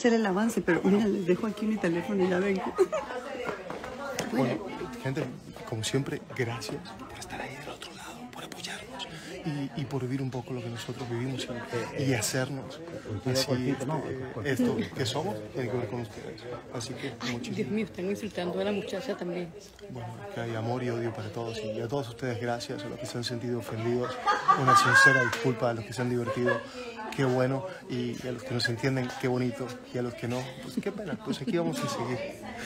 hacer el avance, pero mira, les dejo aquí mi teléfono y ya vengo. Bueno, gente, como siempre, gracias por estar ahí del otro lado, por apoyarnos y por vivir un poco lo que nosotros vivimos y hacernos así esto que somos, tiene que ver con ustedes. Así que muchísimas. Dios mío, están insultando a la muchacha también. Bueno, que hay amor y odio para todos y a todos ustedes gracias, a los que se han sentido ofendidos, una sincera disculpa a los que se han divertido, qué bueno, y a los que nos entienden, qué bonito, y a los que no, pues qué pena, pues aquí vamos a seguir.